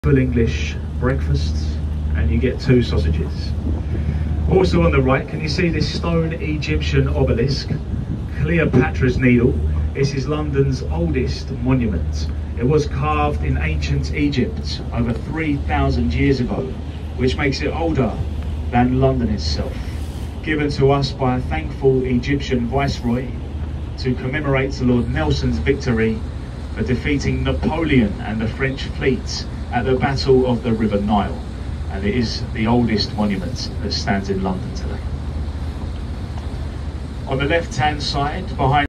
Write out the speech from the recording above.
full English breakfast, and you get 2 sausages. Also on the right, can you see this stone Egyptian obelisk, Cleopatra's Needle? This is London's oldest monument. It was carved in ancient Egypt over 3,000 years ago, which makes it older than London itself. Given to us by a thankful Egyptian viceroy to commemorate Lord Nelson's victory for defeating Napoleon and the French fleet at the Battle of the River Nile. And it is the oldest monument that stands in London today. On the left-hand side, behind